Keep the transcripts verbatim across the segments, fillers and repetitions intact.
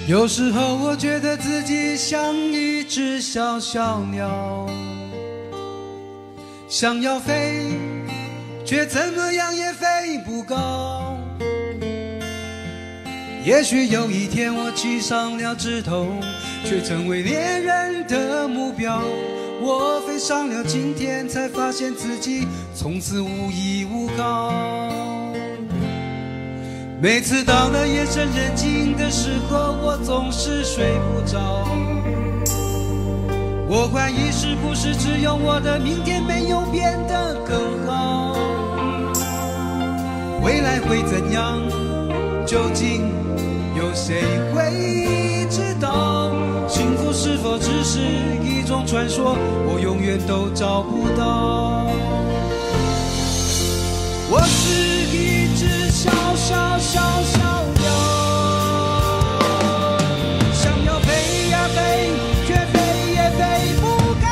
有时候我觉得自己像一只小小鸟，想要飞，却怎么样也飞不高。也许有一天我栖上了枝头，却成为猎人的目标。我飞上了青天，才发现自己从此无依无靠。每次到了夜深人静的时候，我总是睡不着。我怀疑是不是只有我的明天没有变得更好？未来会怎样？究竟有谁会知道？幸福是否只是一种传说？我永远都找不到。我是一只小小小小鸟，想要飞呀飞，却飞也飞不高。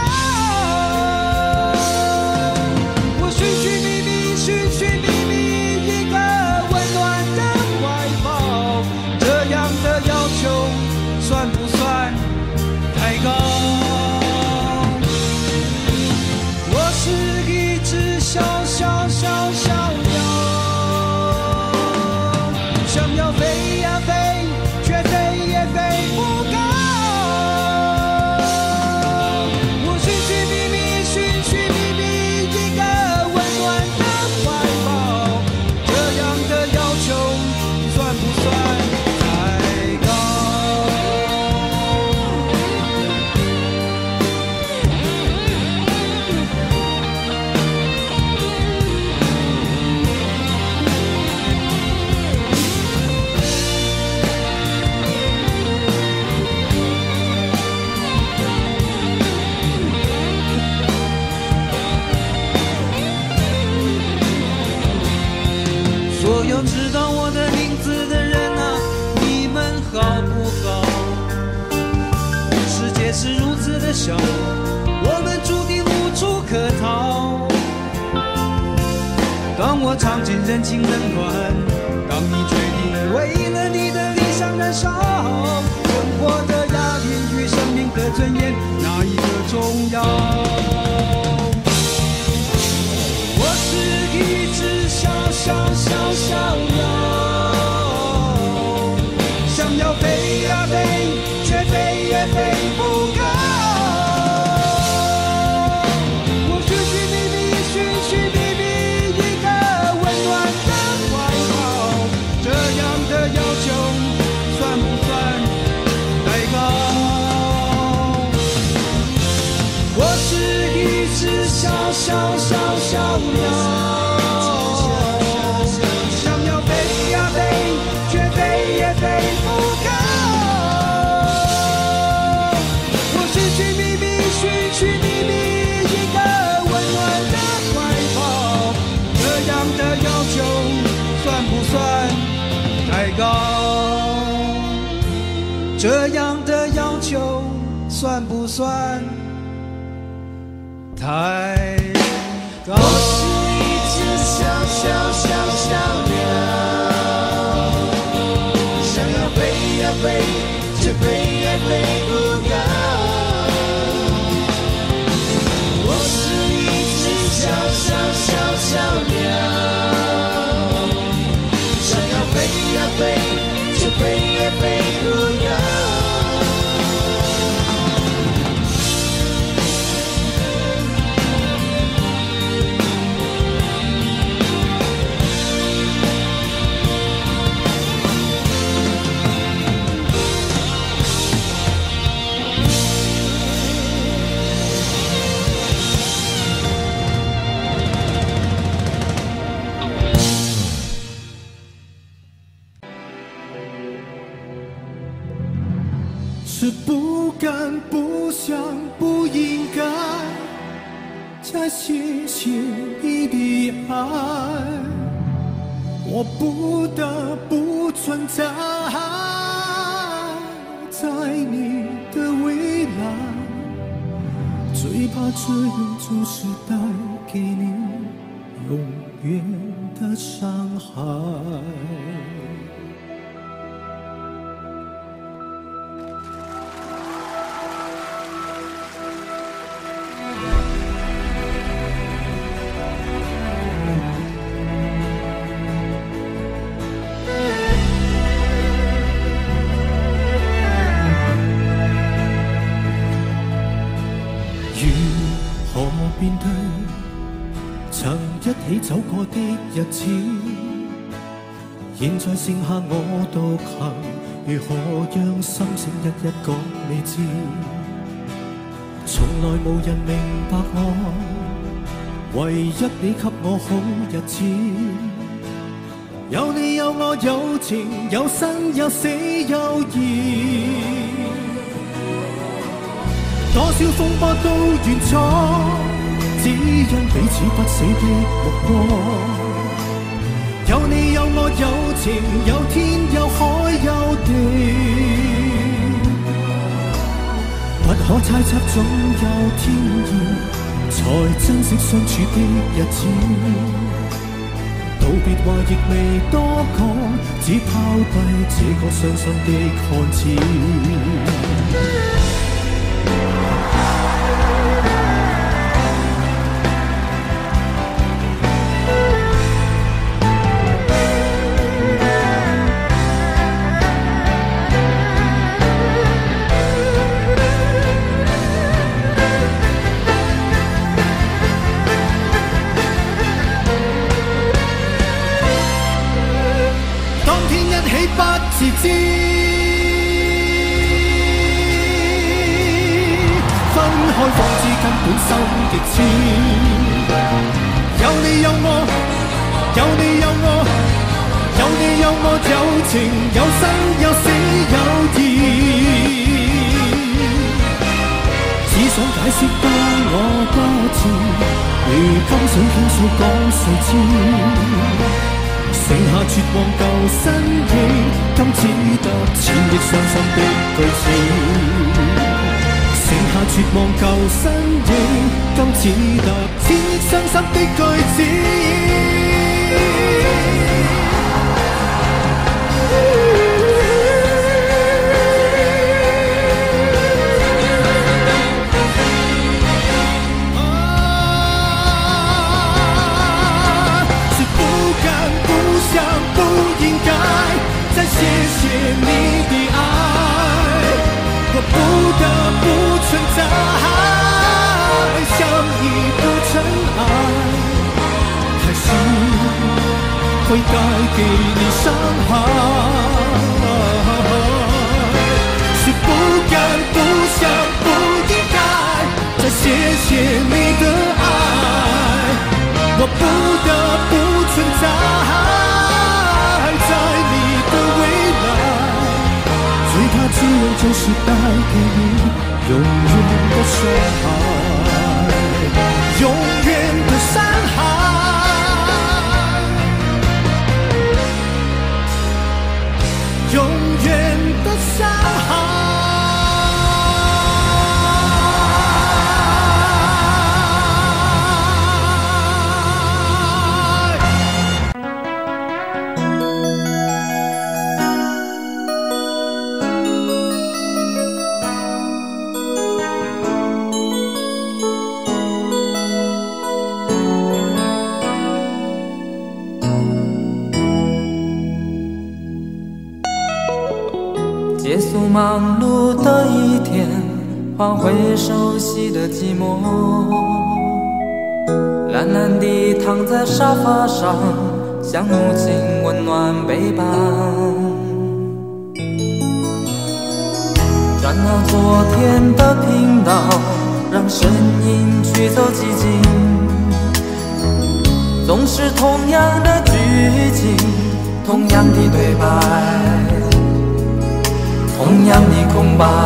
我寻寻觅觅，寻寻觅觅一个温暖的怀抱，这样的要求算不算太高？我是一只小小小小鸟，想要飞呀飞，却飞也飞不高。我寻寻觅觅，寻寻觅觅一个温暖的怀抱，这样的要求算不算太高？所有知道我的名字的人啊，你们好不好？世界是如此的小，我们注定无处可逃。当我尝尽人情冷暖，当你决定为了你的理想燃烧，生活的压力与生命的尊严，哪一个重要？我是一只小小小小鸟，想要飞呀飞，却飞也飞不高。我寻寻觅觅，寻寻觅觅一个温暖的怀抱，这样的要求算不算太高？我是一只小小小小鸟，这样的要求算不算太高？我是一只小小小小鸟，想要飞呀飞，却飞也飞不高。我是一只小小小小鸟，想要飞呀飞，却飞也飞不高。 是不敢、不想、不应该再谢谢你的爱，我不得不存在在你的未来，最怕这样就是带给你永远的伤害。 起走過的日子，現在剩下我獨行，如何讓心聲一一講你知？從來無人明白我，唯一你給我好日子。有你有我有情有生有死有義，多少風波都願闖。只因彼此不死的目光，有你有我有情有天有海有地，不可猜測總有天意，才珍惜相處的日子。道別話亦未多講，只拋低這個傷心的漢子。自知分開方知根本心極痴，有你有我，有你有我，有你有我有情有生有死有義，只想解釋當我不知，如今想傾訴講誰知？剩下絕望舊身影，今只得千億傷心的句子。剩下絕望舊身影，今只得千億傷心的句子。再謝謝你的愛，我不得不存在，像一個塵埃，還是會帶給你傷害。是不敢不想不應該，再謝謝你的愛，我不得不存在。在你的未來，最怕只有就是帶給你永遠的傷害，永遠的傷害，永遠的傷害。 结束忙碌的一天，换回熟悉的寂寞，懒懒地躺在沙发上，像母亲温暖背包。转到昨天的频道，让声音驱走寂静，总是同样的剧情，同样的对白，同样的空白。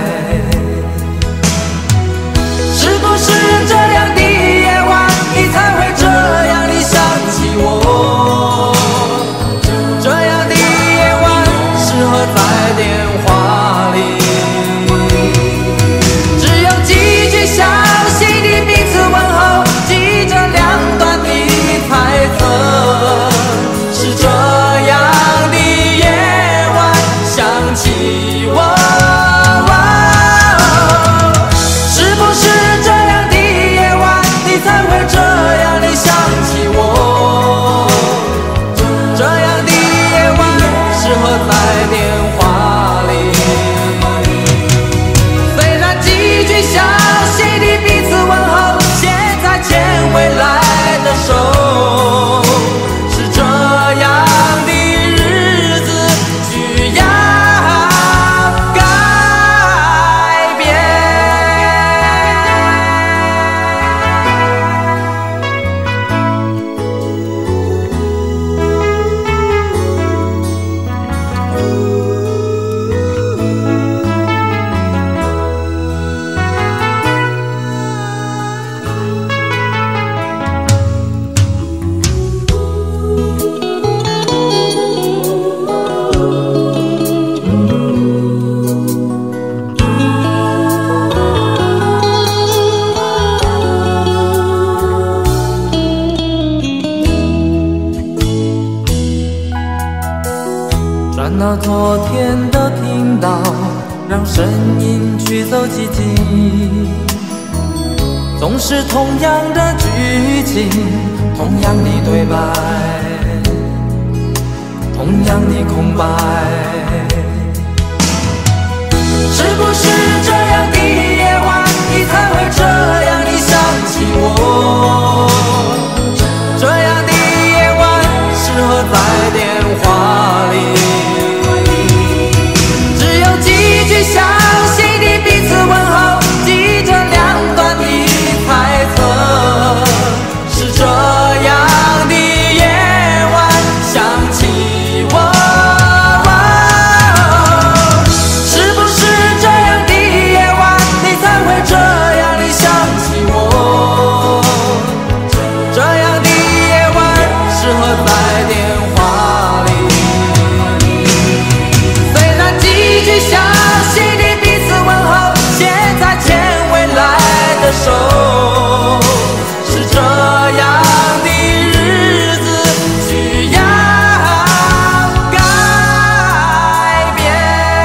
是不是这样的夜晚，你才会这样地想起我？这样的夜晚适合在电话里，只有几句详细的彼此问候，记着两端的猜测。是这样的夜晚想起我。未来的手。 那昨天的频道，让声音驱走寂静。总是同样的剧情，同样的对白，同样的空白。是不是这样的夜晚，你才会这样的想起我？这样的夜晚适合在电话里，只有几句相信的彼此问候，记着两端的猜测。是这样的夜晚想起我。是这样的日子需要改变。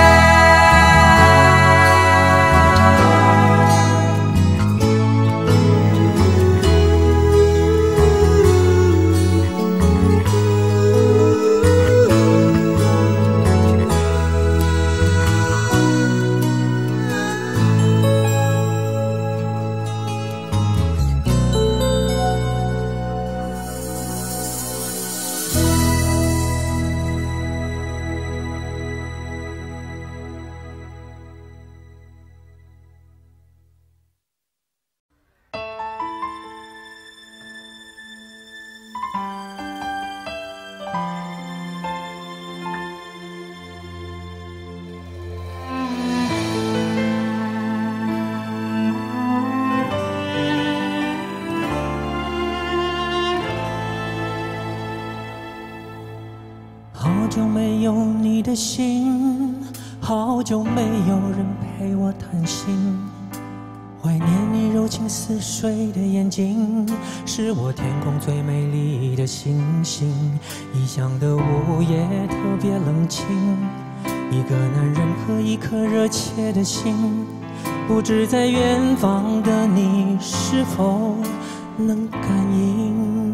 好久没有你的信，好久没有人陪我谈心。怀念你柔情似水的眼睛，是我天空最美丽的星星。异乡的午夜特别冷清，一个男人和一颗热切的心，不知在远方的你是否能感应。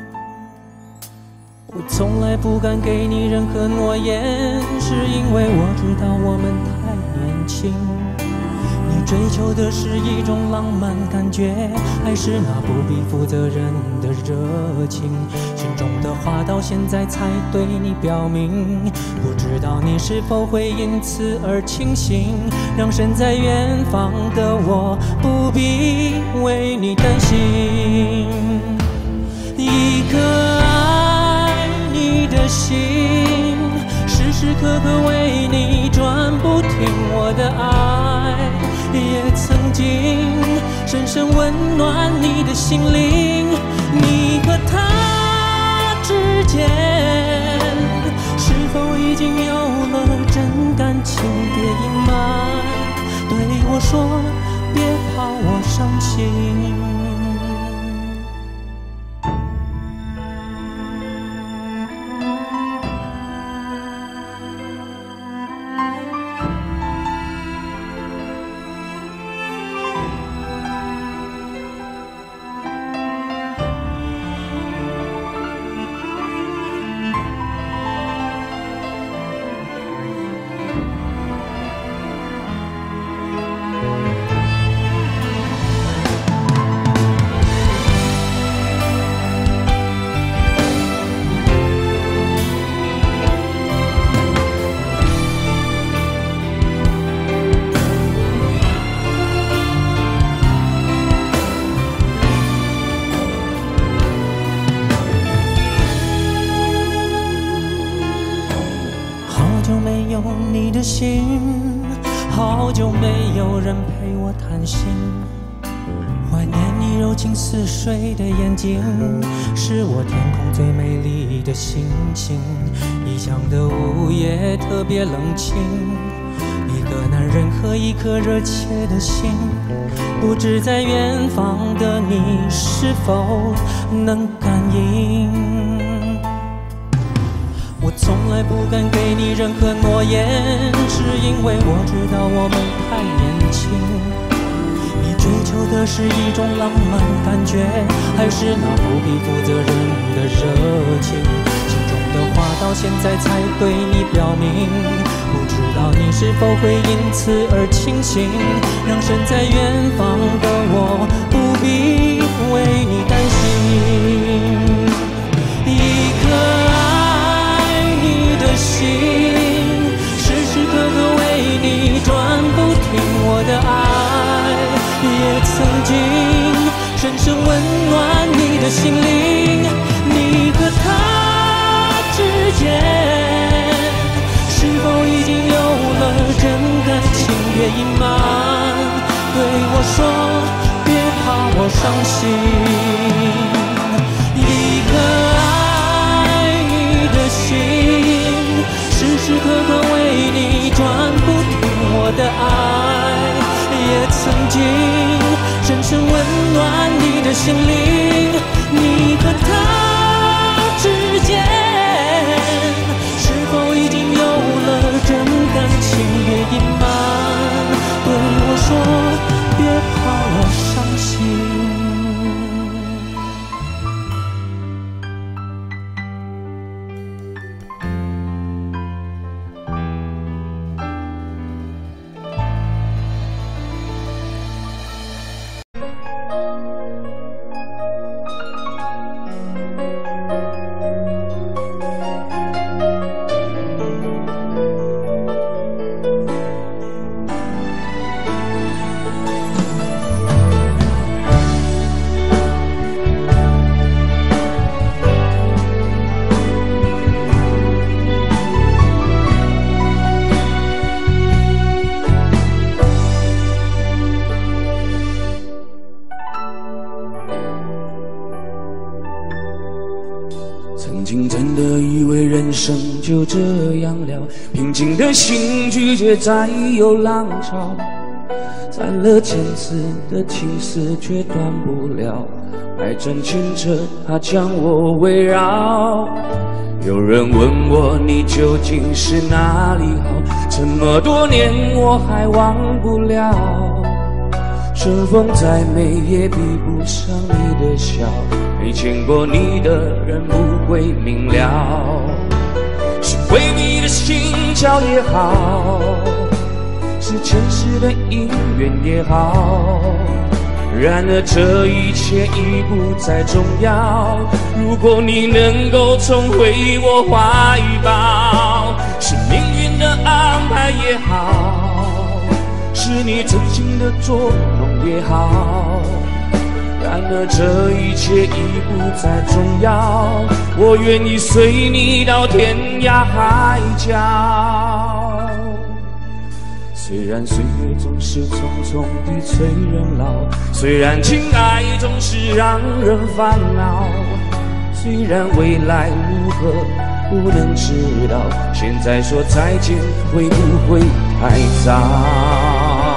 我从来不敢给你任何诺言，是因为我知道我们太年轻。你追求的是一种浪漫感觉，还是那不必负责任的热情？心中的话到现在才对你表明，不知道你是否会因此而清醒，让身在远方的我不必为你担心。一颗爱你的心，时时刻刻为你转不停，我的爱也曾经深深温暖你的心灵。你和他之间是否已经有了真感情？别隐瞒，对我说，别怕我伤心。你的心，好久没有人陪我谈心。怀念你柔情似水的眼睛，是我天空最美丽的星星。异乡的午夜特别冷清，一个男人和一颗热切的心，不知在远方的你是否能感应。我从来不敢给你任何诺言，是因为我知道我们太年轻。你追求的是一种浪漫感觉，还是那不必负责任的热情？心中的话到现在才对你表明，不知道你是否会因此而清醒，让身在远方的我不必为你担心。一颗爱你的心，时时刻刻为你转不停，我的爱也曾经深深温暖你的心灵。你和他之间是否已经有了真感情？别隐瞒，对我说别怕我伤心。一颗爱你的心，时时刻刻为你转不停，我的爱也曾经深深温暖你的心灵。你和他之间是否已经有了真感情？别隐瞒，对我说别怕我伤心。 曾经真的以为人生就这样了，平静的心拒绝再有浪潮，斩了千次的情丝却断不了，爱正牵着它将我围绕。有人问我你究竟是哪里好，这么多年我还忘不了。春风再美也比不上你的笑，没见过你的人不会明了。是为你的心焦也好，是前世的因缘也好，然而这一切已不再重要。如果你能够重回我怀抱，是命运的安排也好，是你真心的捉弄也好，然而这一切已不再重要。我愿意随你到天涯海角。虽然岁月总是匆匆地催人老，虽然情爱总是让人烦恼，虽然未来如何不能知道，现在说再见会不会太早？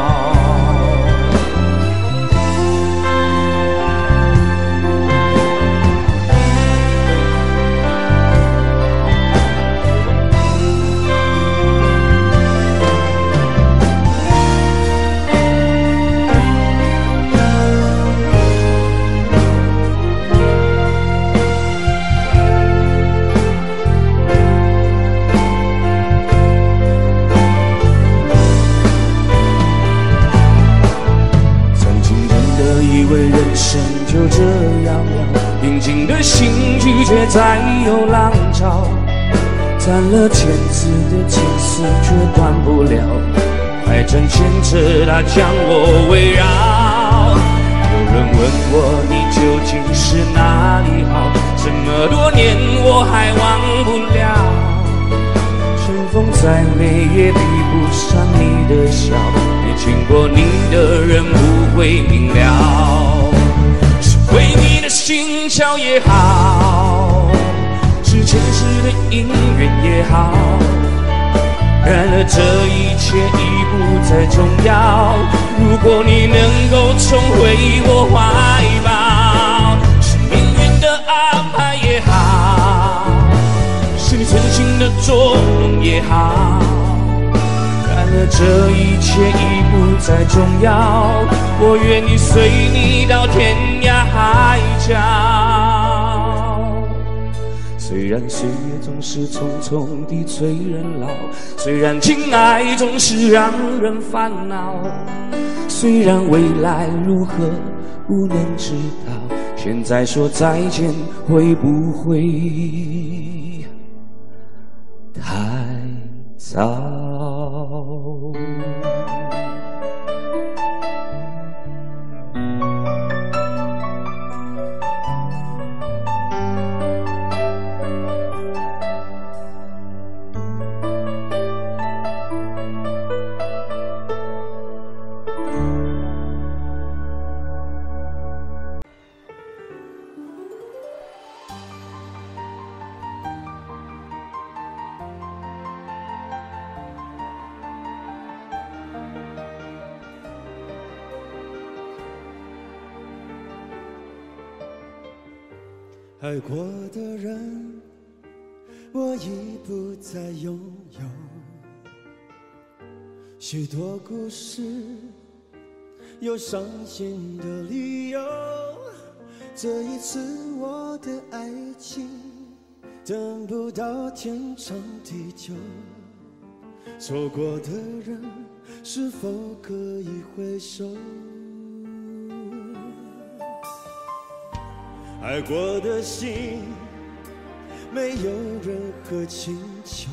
就这样了，平静的心拒绝再有浪潮，斩了千次的情丝却断不了，爱正牵着它将我围绕。有人问我你究竟是哪里好，这么多年我还忘不了。春风再美也比不上你的笑，没见过你的人不会明了。为你的心焦也好，是前世的因缘也好，然而这一切已不再重要。如果你能够重回我怀抱，是命运的安排也好，是真心的的捉弄也好，看了这一切已不再重要，我愿意随你到天涯海角。虽然岁月总是匆匆地催人老，虽然情爱总是让人烦恼，虽然未来如何不能知道，现在说再见会不会太早？ 爱过的人，我已不再拥有。许多故事，有伤心的理由。这一次我的爱情，等不到天长地久。错过的人，是否可以回首？爱过的心，没有任何请求。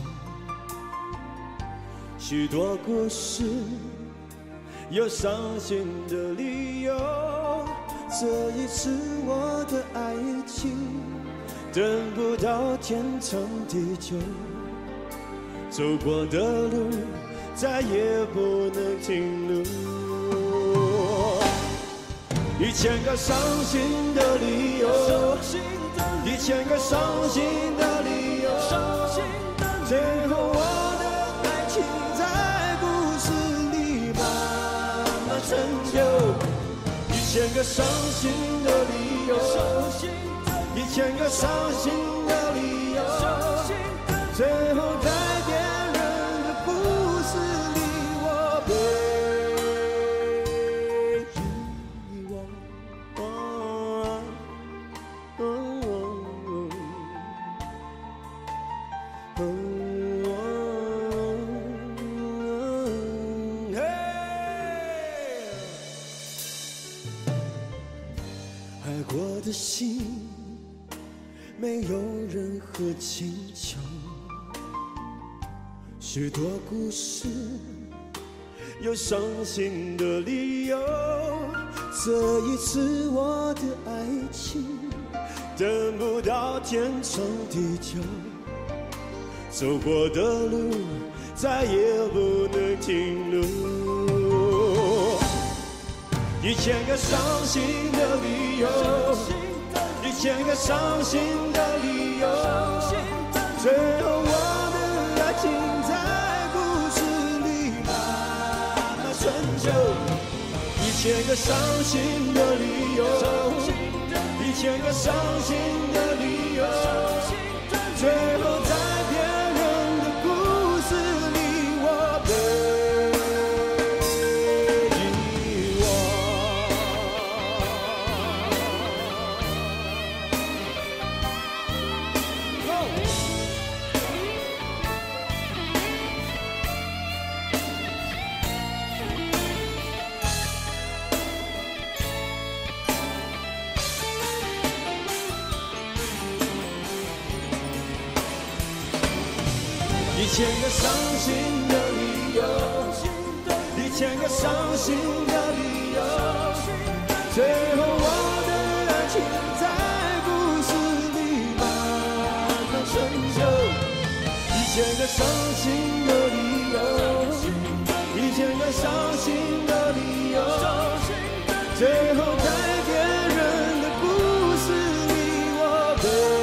许多故事，有伤心的理由。这一次我的爱情，等不到天长地久。走过的路，再也不能停留。一千个伤心的理由，一千个伤心的理由，最后我的爱情在故事里慢慢成就。一千个伤心的理由，一千个伤心的理由，最后在别人的故事里，我被的心没有任何请求，许多故事有伤心的理由。这一次我的爱情，等不到天长地久。走过的路，再也不能停留。一千个伤心的理由，一千个伤心的理由，最后我的爱情在故事里慢慢成就。一千个伤心的理由，一千个伤心的理由，最后在别人的故事里，我被一千个伤心的理由，一千个伤心的理由，最后我的爱情在故事里慢慢成就。一千个伤心的理由，一千个伤心的理由，最后在别人的故事里，我被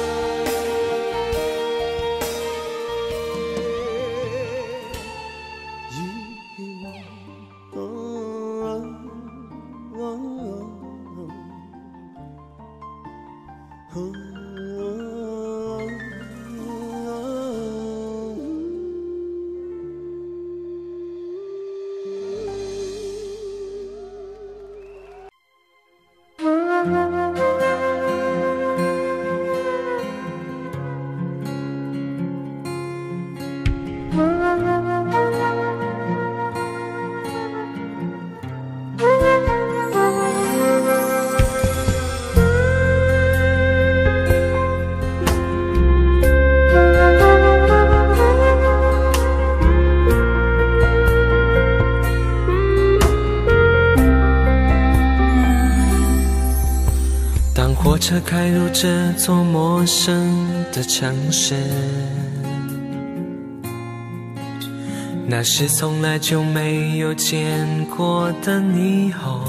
火车开入这座陌生的城市，那是从来就没有见过的霓虹。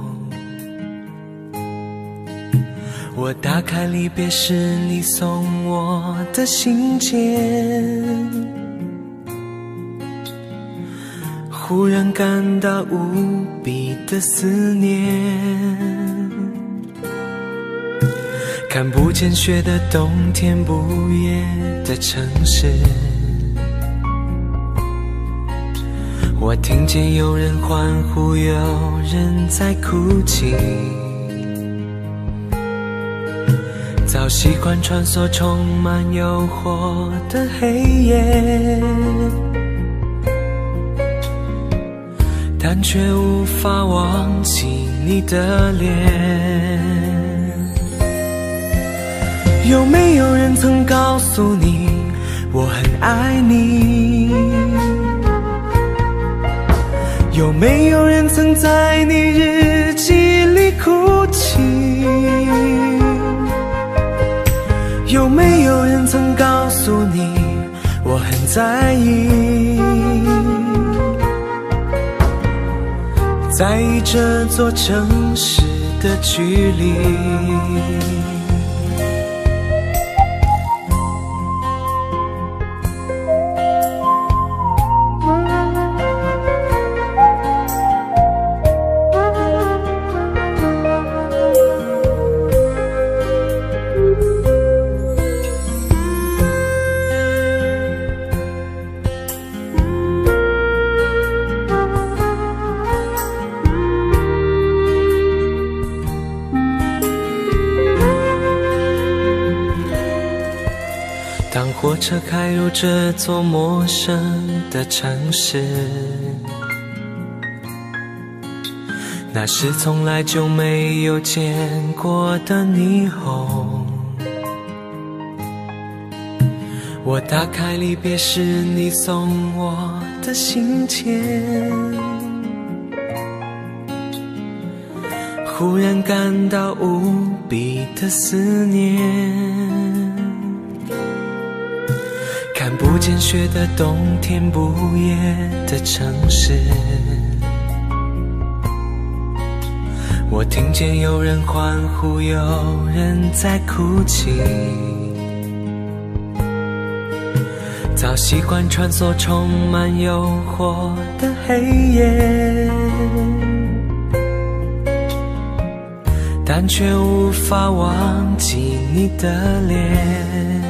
我打开离别时你送我的信件，忽然感到无比的思念。看不见雪的冬天，不夜的城市，我听见有人欢呼，有人在哭泣。早习惯穿梭充满诱惑的黑夜，但却无法忘记你的脸。有没有人曾告诉你我很爱你？有没有人曾在你日记里哭泣？有没有人曾告诉你我很在意？在意这座城市的距离。当火车开入这座陌生的城市，那是从来就没有见过的霓虹。我打开离别时你送我的信件，忽然感到无比的思念。看不见雪的冬天，不夜的城市，我听见有人欢呼，有人在哭泣。早习惯穿梭充满诱惑的黑夜，但却无法忘记你的脸。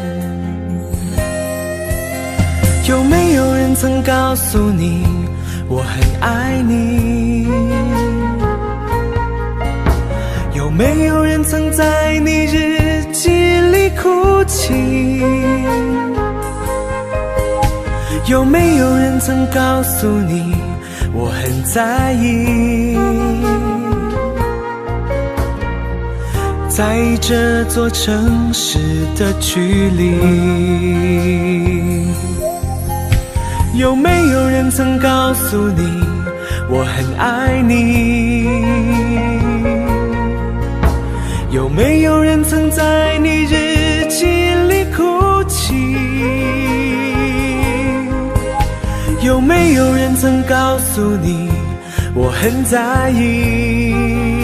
有没有人曾告诉你我很爱你？有没有人曾在你日记里哭泣？有没有人曾告诉你我很在意？在意这座城市的距离。有没有人曾告诉你我很爱你？有没有人曾在你日记里哭泣？有没有人曾告诉你我很在意？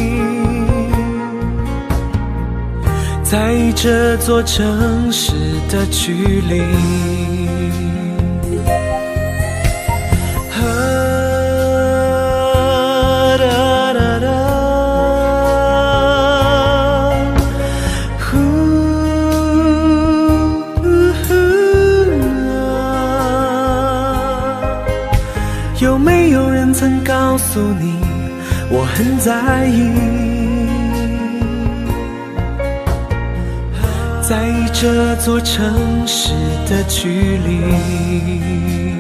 在意这座城市的距离。有没有人曾告诉你我很在意？在意这座城市的距离。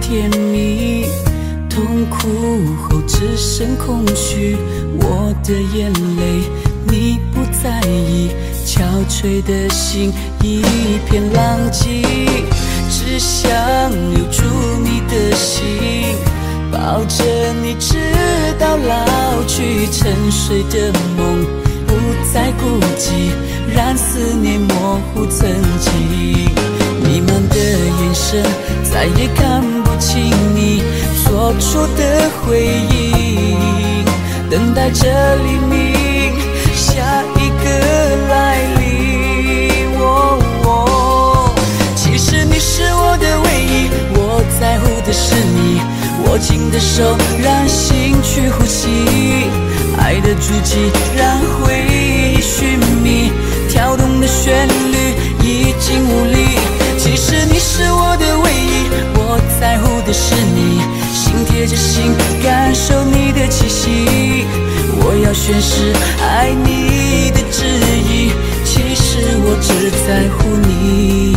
甜蜜，痛苦后只剩空虚。我的眼泪你不在意，憔悴的心一片狼藉，只想留住你的心，抱着你直到老去。沉睡的梦不再孤寂，让思念模糊曾经。迷茫的眼神再也看不清你所处的回忆，等待着黎明，下一个来临。哦哦，其实你是我的唯一，我在乎的是你，握紧的手让心去呼吸，爱的足迹让回忆寻觅，跳动的旋律已经无力。其实你是我的唯一，我在乎的是你，心贴着心感受你的气息。我要宣誓爱你的旨意，其实我只在乎你。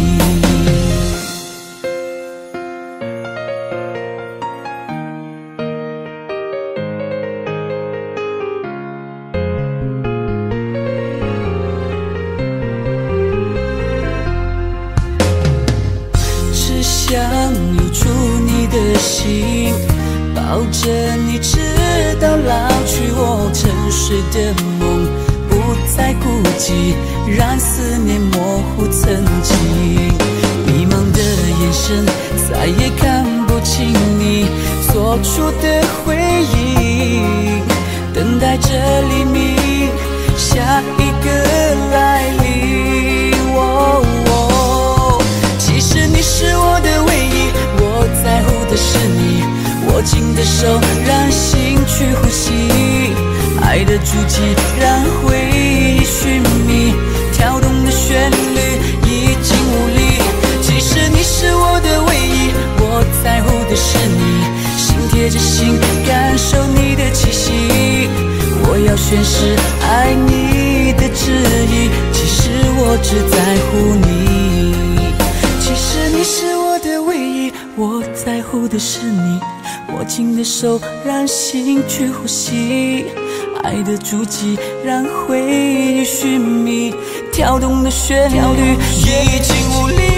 心抱着你直到老去，我沉睡的梦不再孤寂，让思念模糊曾经。迷茫的眼神再也看不清你所处的回忆，等待着黎明，下一个来临。哦哦，其实你是我的唯一，我在乎的是你，握紧的手让心去呼吸，爱的足迹让回忆寻觅，跳动的旋律已经无力。其实你是我的唯一，我在乎的是你，心贴着心感受你的气息。我要宣誓爱你的旨意，其实我只在乎你。其实你是我的唯一，我在乎的是你，握紧的手让心去呼吸，爱的足迹让回忆寻觅，跳动的旋律已经无力。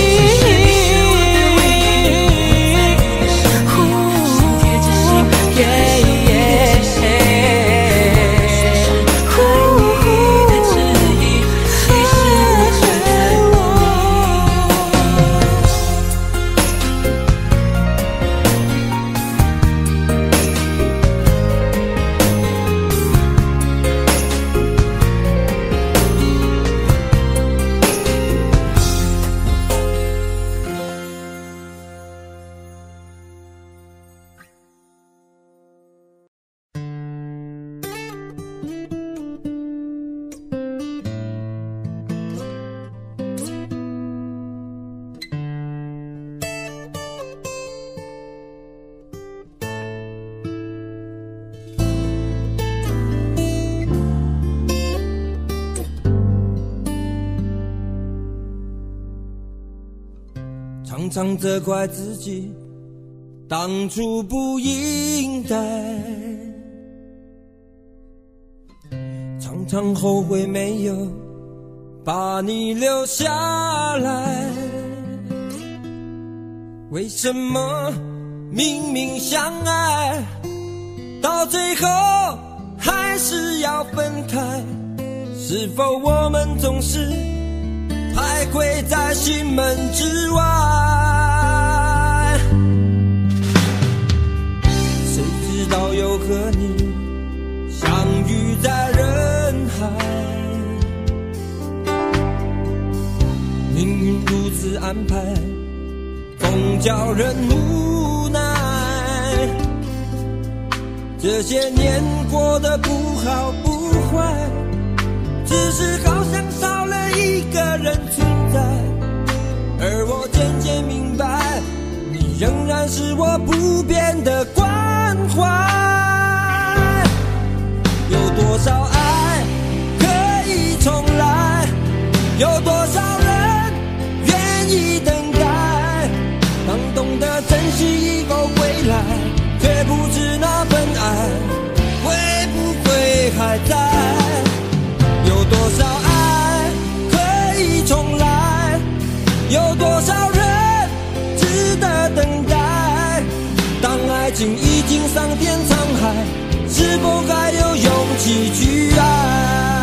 常常责怪自己当初不应该，常常后悔没有把你留下来。为什么明明相爱，到最后还是要分开？是否我们总是徘徊在心门之外？谁知道又和你相遇在人海，命运如此安排，总叫人无奈。这些年过得不好不坏，只是好像少了一个人存在，而我渐渐明白，你仍然是我不变的关怀。有多少爱可以重来，有多少人愿意等待，当懂得珍惜是否还有勇气去爱？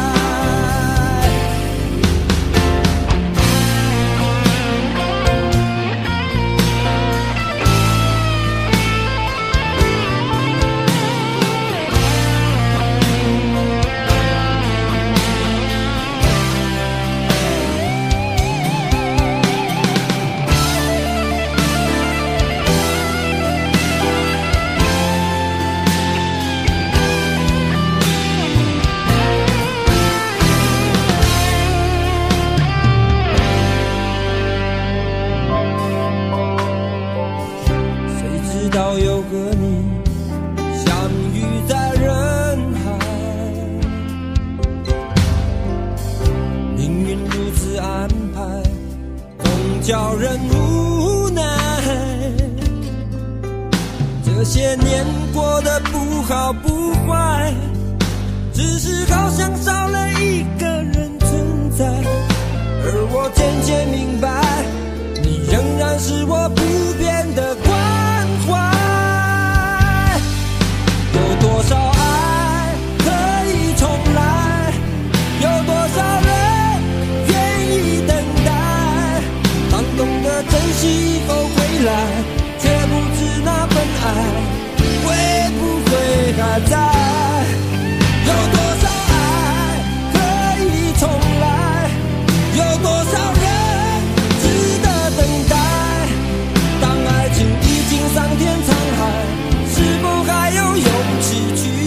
叫人无奈，这些年过得不好不坏，只是好像少了一个人存在。而我渐渐明白，你仍然是我不变的关怀。有多少爱可以重来？有多少人愿意等待？当懂得珍惜后回来，却不知那份爱会不会还在。有多少爱可以重来？有多少人值得等待？当爱情已经桑田沧海，是否还有勇气去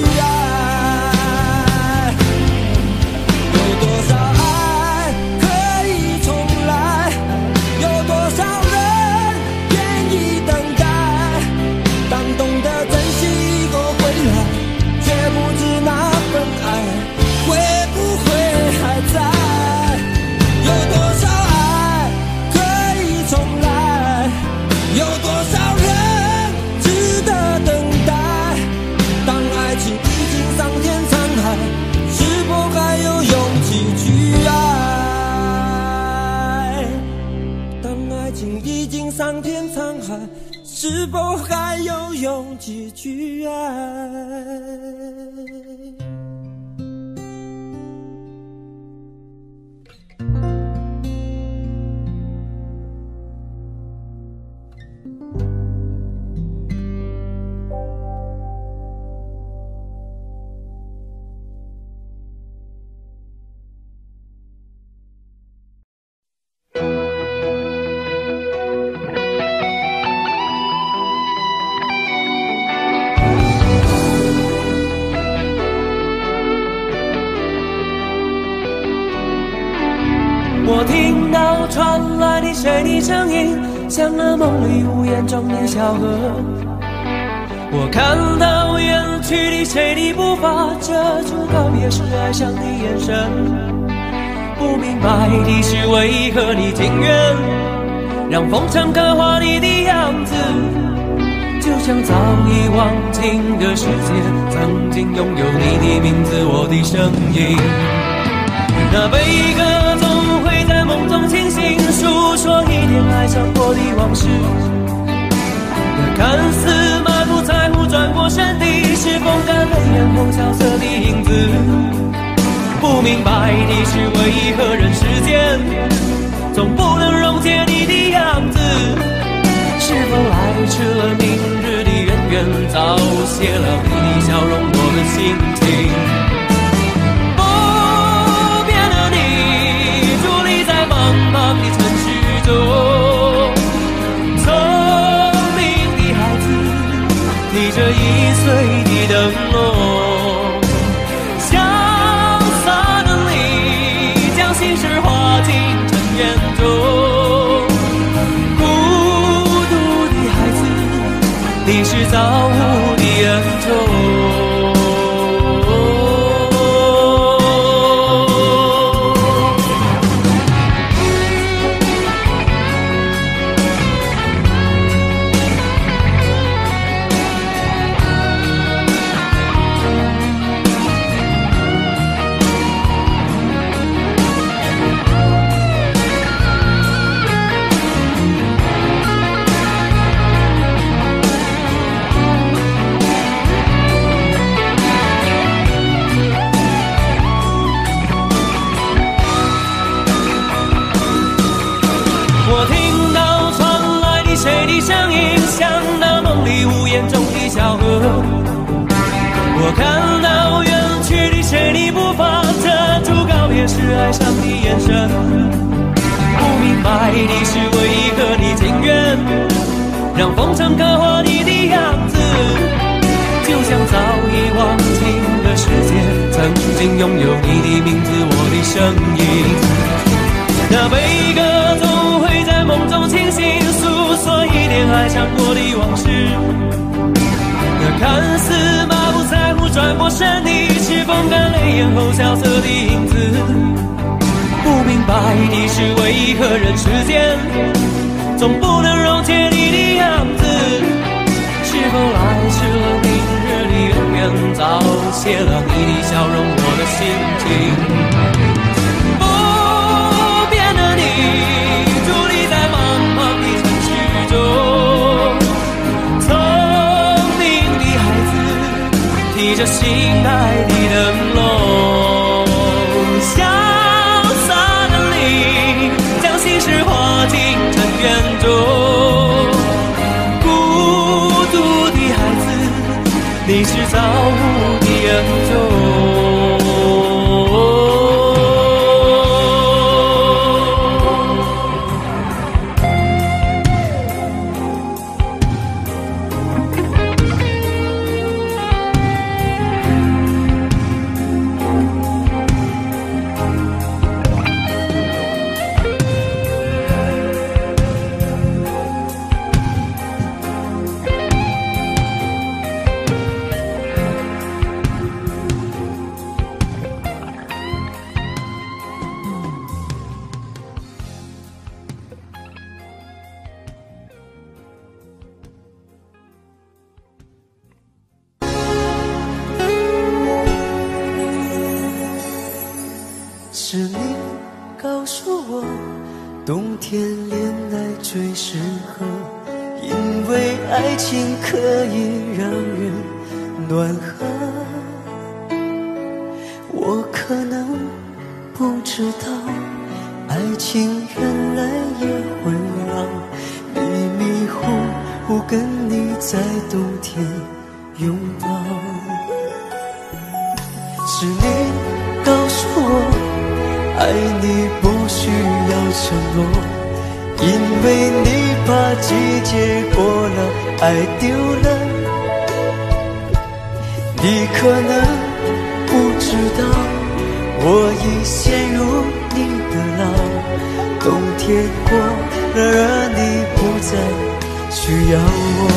爱？有多少爱可以重来？有多少人愿意等待？当懂得珍惜后回来，却不知那份爱会不会还在。有多少爱可以重来？有多少人值得等待？当爱情已经桑田沧海，是否还有勇气去爱？当爱情已经桑田沧海，是否还有勇气去爱？ 我听到传来的谁的声音，像那梦里无言中的小河。我看到远去的谁的步伐，遮住告别时哀伤的眼神。不明白的是为何你情愿让风尘刻画你的样子，就像早已忘情的世界曾经拥有你的名字，我的声音。那悲歌总会在梦中清醒，诉说一点爱上过的往事。那看似满不在乎转过身的，是风干泪眼后萧瑟的影子。不明白的是为何人世间总不能溶解你的样子，是否来迟了明日的渊源，早谢了你的笑容我的心情。茫的城市中，聪明的孩子提着易碎的灯笼，潇洒的你将心事化进尘缘中。孤独的孩子，你是造物的恩宠。 的声音，像那梦里无言中的小河。我看到远去的谁的步伐，遮住告别时哀伤的眼神。不明白的是为何你情愿让风尘刻画你的样子，就像早已忘情的世界，曾经拥有你的名字，我的声音。那悲歌总会在梦中清醒，诉说一点爱唱过的往事。那看似马不在乎转过身的，是风干泪眼后萧瑟的影子。不明白的是为何人世间总不能溶解你的样子，是否来迟了明日的永远，早谢了你的笑容我的心情。不变的你伫立在茫茫的城市中，聪明的孩子提着心爱的灯笼，潇洒的你将心事化进尘缘中，孤独的孩子你是造物的恩宠。 是你告诉我，冬天恋爱最适合，因为爱情可以让人暖和。我可能不知道，爱情原来也会老，迷迷糊糊跟你在冬天拥抱。是你告诉我，爱你不需要承诺，因为你怕季节过了，爱丢了。你可能不知道，我已陷入你的牢。冬天过了，而你不再需要我。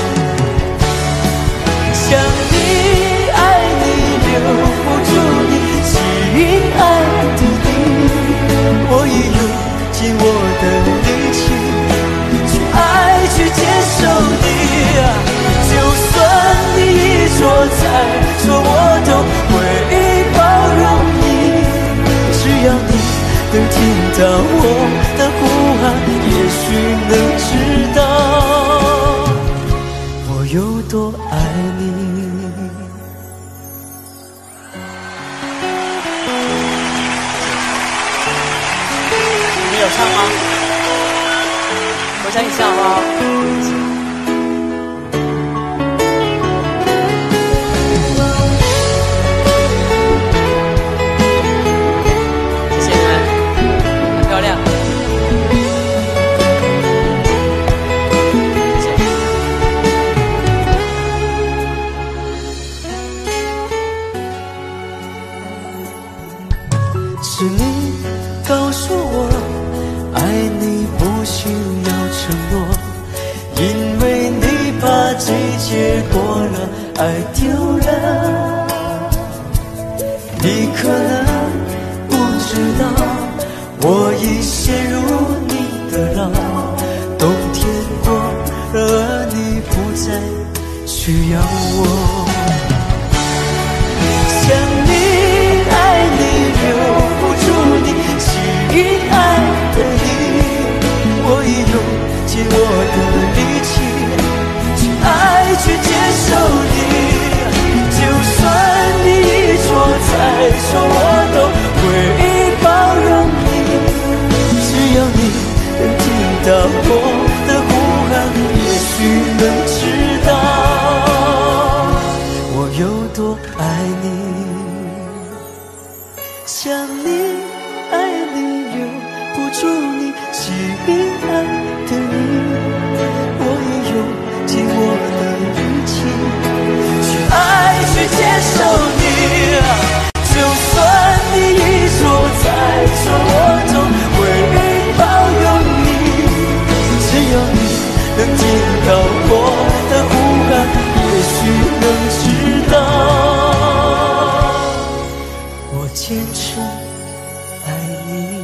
想你爱你，留不住你，心爱的你，我已用尽我的力气去爱，去接受你。就算你一错再错，我都会包容你。只要你能听到我的呼喊，也许能知道我有多爱你。 有唱吗？我想一下好不好？谢谢你们，很漂亮。谢谢。 是你告诉我，爱你不需要承诺，因为你怕季节过了，爱丢了。你可能不知道，我已陷入你的牢。冬天过了，而你不再需要我。想你爱你，留不住你，心爱的你，我已用尽我的力气去爱，去接受你。就算你一错再错，我都想你爱你留不住你，喜爱的你，我也用尽我的力气去爱去接受你。就算你已说在错我中会保佑你，只要你能听到我的呼喊，也许能知道我坚持爱你。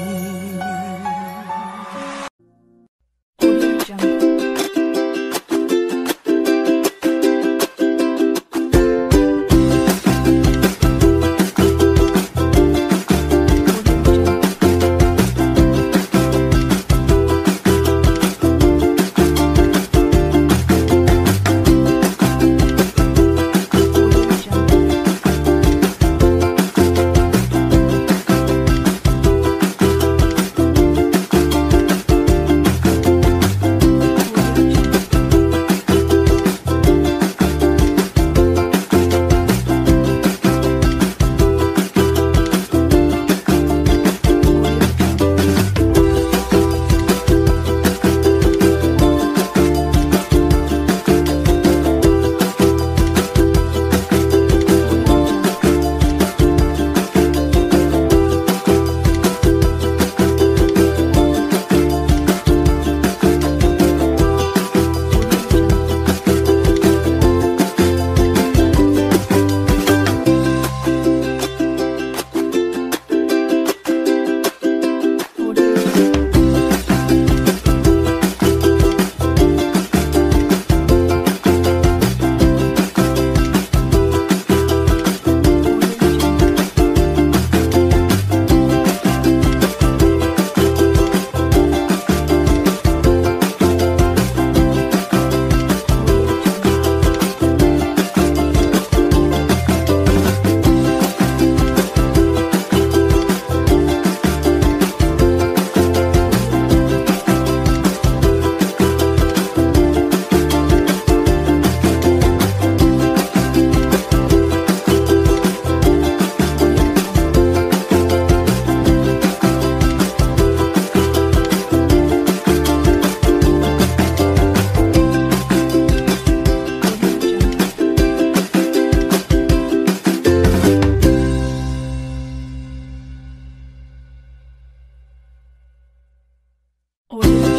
我